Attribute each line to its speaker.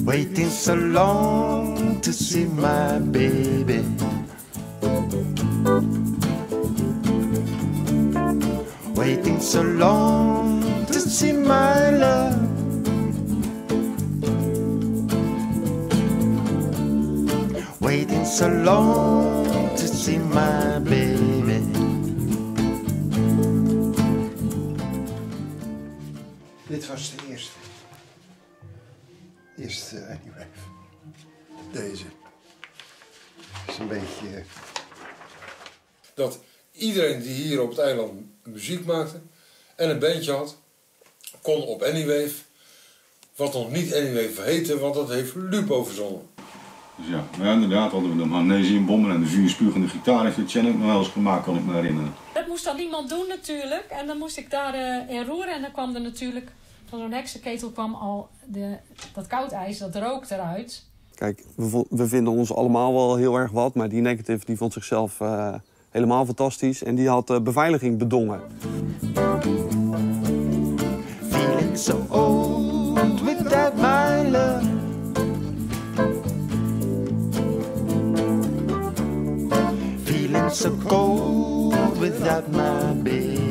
Speaker 1: Waiting so long to see my baby. Waiting so long to see my love. Waiting so long to see my baby.
Speaker 2: Dit was de eerste. Eerste Anywave. Deze. Is een beetje...
Speaker 3: Dat iedereen die hier op het eiland muziek maakte en een bandje had, kon op Anywave, wat nog niet Anywave heette, want dat heeft Lupo verzonnen.
Speaker 4: Dus ja, inderdaad hadden we de magnesiumbommen en de vuurspugende gitaar. Heeft het Chen ook nog wel eens gemaakt, kan ik me herinneren.
Speaker 5: Dat moest dan iemand doen natuurlijk. En dan moest ik daar in roeren. En dan kwam er natuurlijk, van zo'n heksenketel kwam al dat koud ijs, dat rook eruit.
Speaker 6: Kijk, we vinden ons allemaal wel heel erg wat. Maar die Negative die vond zichzelf helemaal fantastisch. En die had beveiliging bedongen.
Speaker 1: Feeling so old without my love. Feeling so cold without my baby.